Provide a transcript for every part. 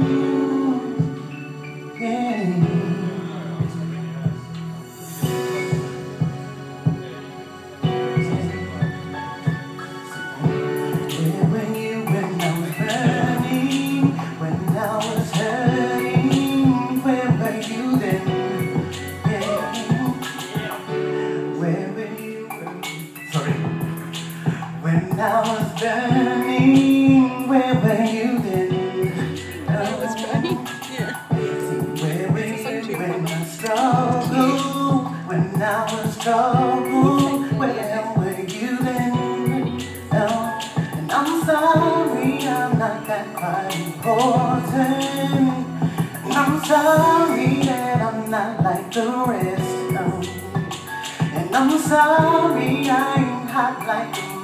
When I was burning, where were you then? That was funny. Yeah. Where were you when I struggled? When I was troubled, where the hell were you then? And I'm sorry, I'm not that quite important. And I'm sorry that I'm not like the rest. And I'm sorry I ain't hot like a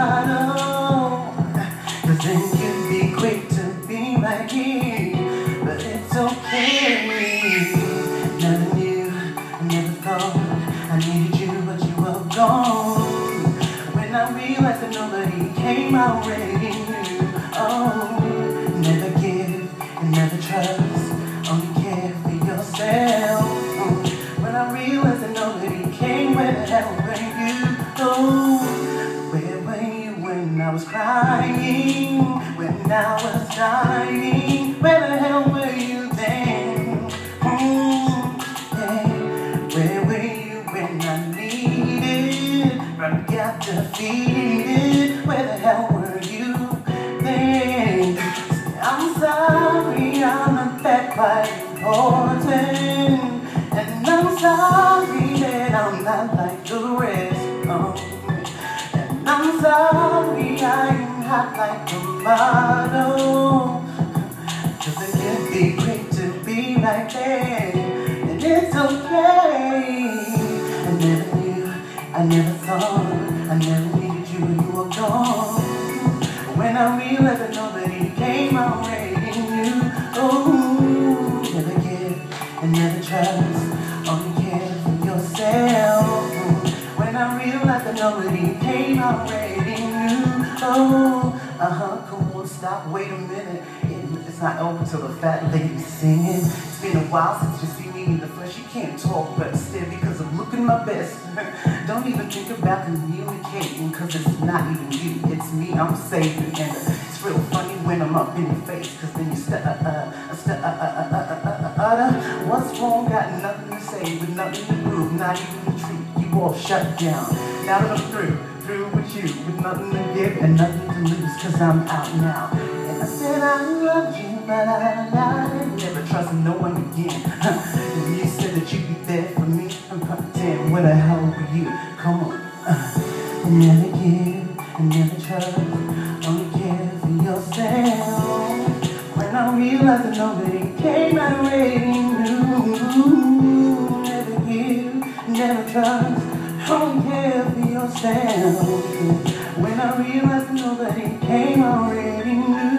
model, 'cause then you'd be quick to be like me. But it's okay. Never knew, never thought I needed you, but you were gone. When I realized that nobody came out ready knew. Oh, never give and never trust, only care for yourself. When I realized that nobody came, where the hell were you? Oh, where were you when I was crying? When I was dying, where the hell were you then? Yeah. Where were you when I needed, but got defeated? Where the hell were you then? I'm sorry, I'm not that quite important. And I'm sorry that I'm not like the rest. And I'm sorry I ain't hot like a model, 'cause it can be quick to be like that. And it's okay. I never knew, I never thought, I never needed you, you were gone. When I realized that nobody came out ready knew. Oh, never give and never trust, only care for yourself. When I realized that nobody came out ready knew. Oh, come on, stop, wait a minute. It's not over till the fat lady's singing. It's been a while since you see me in the flesh. You can't talk, but stay because I'm looking my best. Don't even think about communicating, 'cause it's not even you, it's me I'm saving. And it's real funny when I'm up in your face, 'cause then you what's wrong? Got nothing to say, with nothing to prove, not even the truth. You all shut down. Now that I'm through with you, with nothing to give and nothing to lose, 'cause I'm out now. And I said I loved you, but I lied. Never trust no one again. And you said that you'd be there for me. Damn, where the hell were you? Come on. Never give and never trust, only care for yourself. When I realized that nobody came out ready knew. Never give, never trust, only care for yourself. When I realized that nobody came out ready knew.